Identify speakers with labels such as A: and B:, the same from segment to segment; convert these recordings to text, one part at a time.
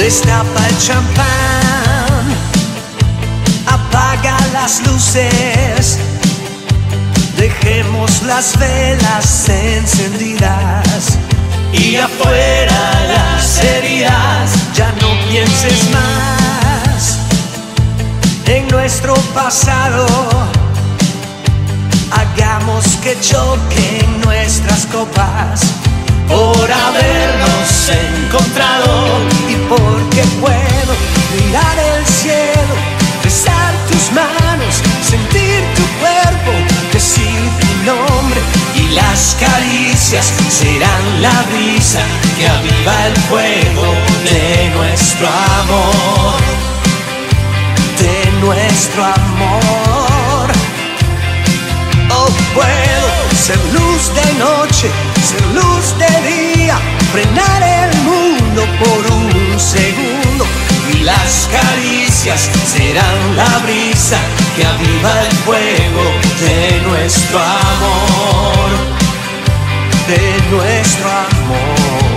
A: Destapa el champán, apaga las luces, dejemos las velas encendidas y afuera las heridas. Ya no pienses más en nuestro pasado, hagamos que choquen nuestras copas por habernos encontrado y porque puedo mirar el cielo, besar tus manos, sentir tu cuerpo, decir tu nombre, y las caricias serán la brisa que aviva el fuego de nuestro amor, de nuestro amor. Oh, puedo ser luz de noche, ser luz de día, frenar el mundo por un segundo, y las caricias serán la brisa que aviva el fuego de nuestro amor, de nuestro amor.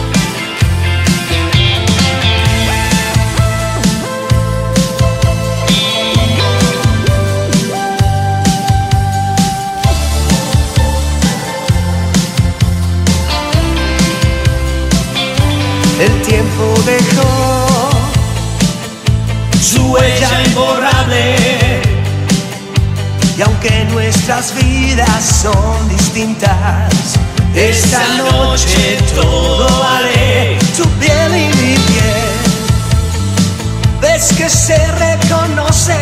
A: El tiempo dejó su huella imborrable, y aunque nuestras vidas son distintas, esta noche todo haré, tu piel y mi piel. Ves que se reconocen,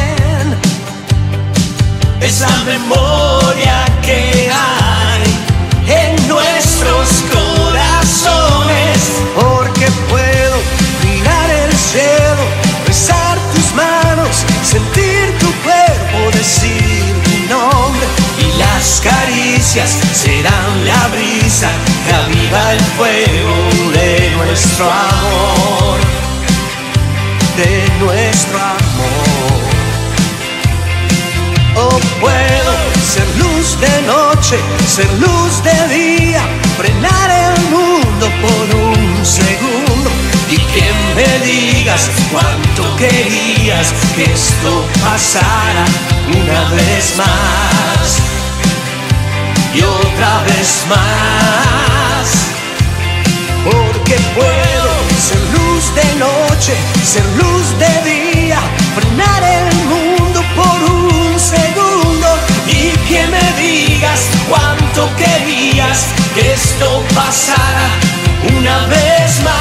A: es la memoria que hay en nuestros corazones. Porque puedo mirar el cielo, besar tus manos, sentir tu cuerpo, decir tu nombre, y las caricias serán la brisa que aviva el fuego de nuestro amor, de nuestro amor. Oh, puedo ser luz de noche, ser luz de día, frenar el mundo por un segundo, y que me digas cuánto querías que esto pasara una vez más y otra vez más. Porque puedo ser luz de noche, ser luz de día, frenar el mundo por un segundo, y que me digas cuánto querías que esto pasara una vez más.